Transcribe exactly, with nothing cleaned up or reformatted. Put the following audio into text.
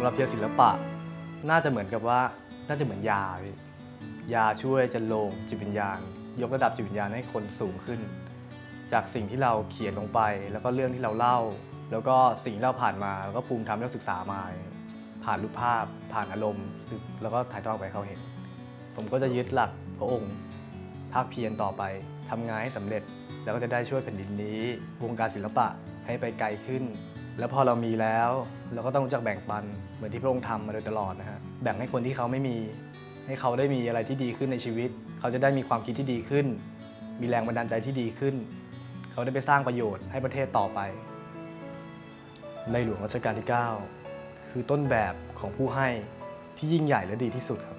ำหรับเพียวศิลปะน่าจะเหมือนกับว่าน่าจะเหมือนยา ยาช่วยจะโลงจิตวิญญาณยกระดับจิตวิญญาณให้คนสูงขึ้นจากสิ่งที่เราเขียนลงไปแล้วก็เรื่องที่เราเล่าแล้วก็สิ่งที่เราผ่านมาแล้วก็ภูมิธรรมที่เราศึกษามาผ่านรูปภาพผ่านอารมณ์แล้วก็ถ่ายทอดไปเขาเห็นผมก็จะยึดหลักพระองค์ภาคเพียรต่อไปทำงานให้สำเร็จแล้วก็จะได้ช่วยแผ่นดินนี้วงการศิลปะให้ไปไกลขึ้นแล้วพอเรามีแล้วเราก็ต้องรู้จักแบ่งปันเหมือนที่พระองค์ทำมาโดยตลอดนะฮะแบ่งให้คนที่เขาไม่มีให้เขาได้มีอะไรที่ดีขึ้นในชีวิตเขาจะได้มีความคิดที่ดีขึ้นมีแรงบันดาลใจที่ดีขึ้นเขาได้ไปสร้างประโยชน์ให้ประเทศต่อไปในหลวงรัชกาลที่เก้าคือต้นแบบของผู้ให้ที่ยิ่งใหญ่และดีที่สุดครับ